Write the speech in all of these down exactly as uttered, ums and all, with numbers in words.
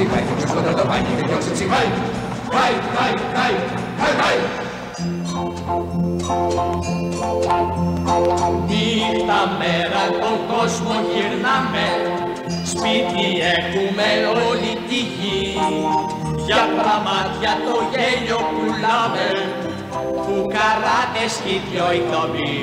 ψυχάει, και ποιος κοντά το πάει, και ποιος ψυχάει. Πάει, πάει, πάει, πάει, πάει. Νύχτα μέρα τον κόσμο γυρνάμε, σπίτι έχουμε όλη τη γη. Για πραμάτια το γέλιο πουλάμε, φουκαράδες κι δυο ηθοποιοί.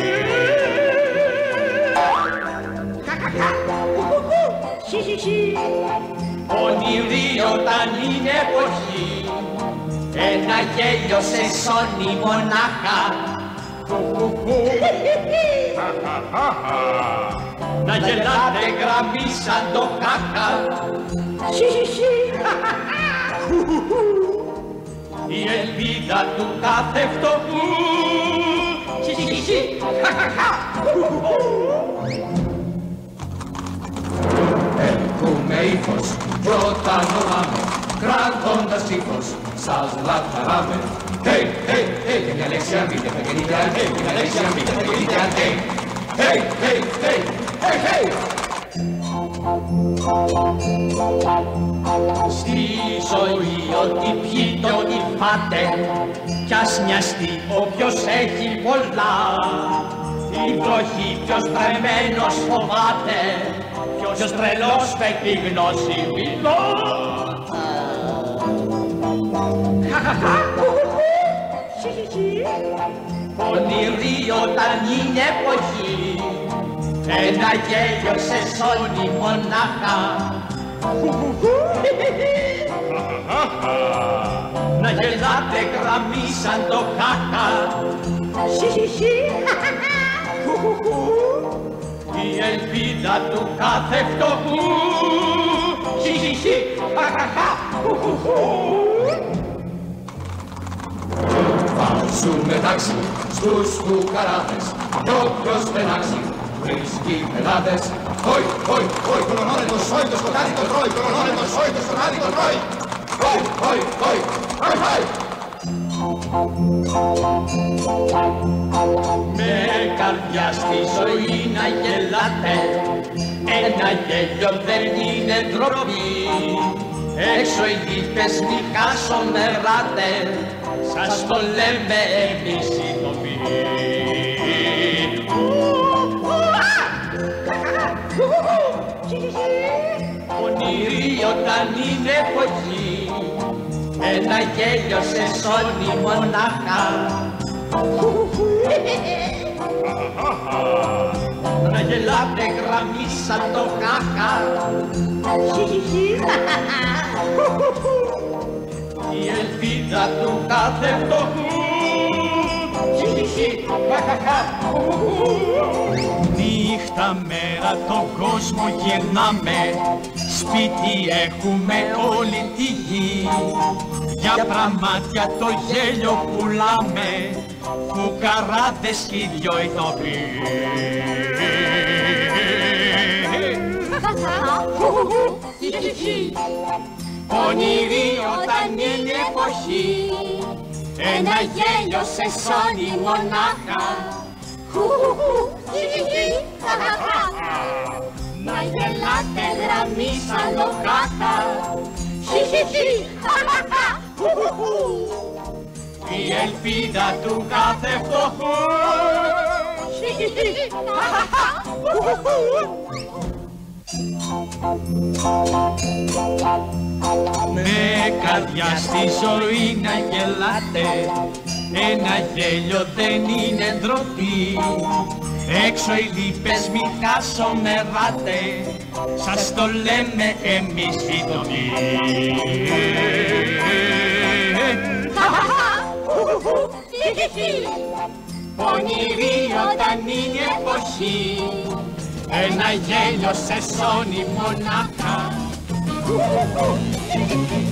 Ονειροί όταν είναι εποχή, ένα γέλιο σε σώνει μονάχα. Να γελάτε γραμμή σαν το χάχα. Η ελπίδα του κάθε φτωχού. Έχουμε ύφος κι όταν ορμάμε, κράτοντας ύφος, σας λαχταράμε. Hey, hey, hey, και μια λέξη αν πείτε, θα γεννείτε αν hey, και μια λέξη αν πείτε, θα γεννείτε αν hey. Hey, hey, hey, hey, hey. Στη ζωή ό,τι πιείτε, ό,τι φάτε, κι ας μοιαστεί όποιος έχει πολλά. Η βροχή ποιος τρεμμένος φοβάται, ποιος τρελός παίρνει γνώση μιλώ. Ονειροί όταν είναι εποχή, ένα γέλιο σε σώνει μονάχα. Να γελάτε γραμμή σαν το χάχα. Η ελπίδα του κάθε φτωχού. Βάζουμε τάξη στους φουκαράδες, κι όποιος πενάξει βρίσκει πελάτες. Χοι, χοι, χοι, κολονώνετος, χοι, το σκοτάδι το τρώει, κολονώνετος, χοι, το σκοτάδι το τρώει. Χοι, χοι, χοι, χοι, χοι. Με καρδιά στη ζωή να γελάτε, ένα γέλιο δεν είναι ντροπή. Έξω οι λύπες μη χασομεράτε, σας το λέμε εμείς οι ηθοποιοί. Ονειροί όταν είναι εποχή, ένα γέλιο σε σώνει μονάχα. Να γελάτε γραμμή σαν το χάχα. Η ελπίδα του κάθε φτωχού. Νύχτα μέρα τον κόσμο γυρνάμε, σπίτι έχουμε όλη τη γη. Για πραμάτια το γέλιο πουλάμε, φουκαράδες κι δυο ηθοποιοί. Ονειροί όταν είναι εποχή, ένα γέλιο σε σώνει μονάχα. Να γελάτε γραμμή σαν το χάχα. Η ελπίδα του κάθε φτωχού. Με καρδιά στη ζωή να γελάτε, ένα γέλιο δεν είναι ντροπή. Έξω οι λύπες μη χασομεράτε, σας το λέμε εμείς οι ηθοποιοί. Ονειροί όταν είναι εποχή, ένα γέλιο σε σώνει μονάχα.